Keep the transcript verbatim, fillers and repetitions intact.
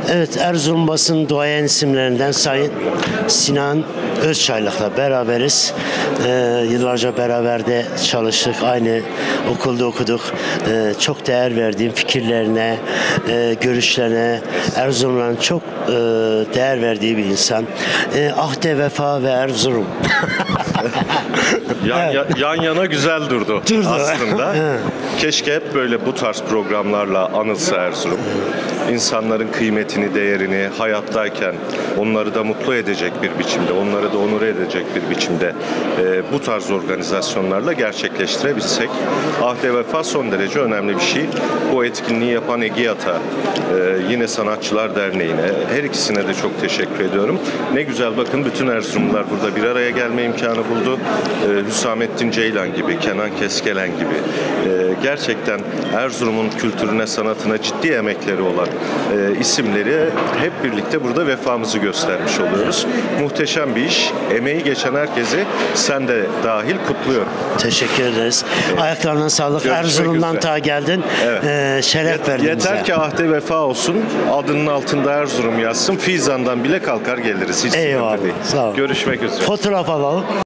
Evet, Erzurum basın duayen isimlerinden Sayın Sinan Özçaylık'la beraberiz. Ee, yıllarca beraber de çalıştık. Aynı okulda okuduk. Ee, çok değer verdiğim fikirlerine, e, görüşlerine, Erzurum'dan çok e, değer verdiği bir insan. E, Ahde Vefa ve Erzurum. Yan, Evet. ya- yan yana güzel durdu, Durdu. aslında. Evet. Keşke hep böyle bu tarz programlarla anılsa Erzurum. İnsanların kıymetini, değerini hayattayken onları da mutlu edecek bir biçimde, onları da onur edecek bir biçimde e, bu tarz organizasyonlarla gerçekleştirebilsek. Ahde Vefa son derece önemli bir şey. Bu etkinliği yapan EGİAD'a, e, yine Sanatçılar Derneği'ne, her ikisine de çok teşekkür ediyorum. Ne güzel, bakın bütün Erzurumlular burada bir araya gelme imkanı buldu. E, Hüsamettin Ceylan gibi, Kenan Keskelen gibi e, gerçekten Erzurum'un kültürüne, sanatına ciddi emekleri olan e, isimleri hep birlikte burada vefamızı göstermiş oluyoruz. Muhteşem bir iş. Emeği geçen herkesi, sen de dahil, kutluyorum. Teşekkür ederiz. Ayaklarına sağlık. Görüşmek Erzurum'dan üzere. ta geldin. Evet. Ee, şeref verdin Yeter bize. ki ahde vefa olsun, adının altında Erzurum yazsın, Fizan'dan bile kalkar geliriz. Hiç Eyvallah. sıkıntı değil. Sağ ol. Görüşmek üzere. Fotoğraf alalım.